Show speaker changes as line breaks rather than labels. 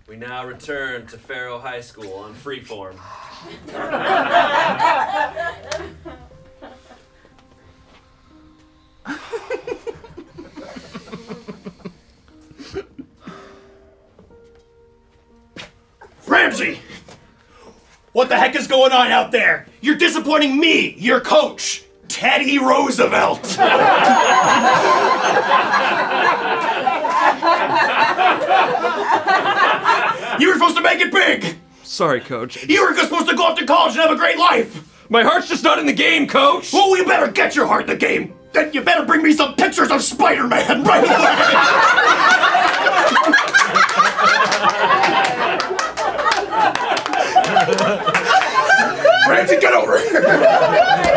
We now return to Pharaoh High School on freeform.
Ramsey! What the heck is going on out there? You're disappointing me, your coach, Teddy Roosevelt! You were supposed to make it big!
Sorry, Coach.
You were supposed to go off to college and have a great life!
My heart's just not in the game, Coach!
Well, you better get your heart in the game! Then you better bring me some pictures of Spider-Man right away! Ramsey, get over here!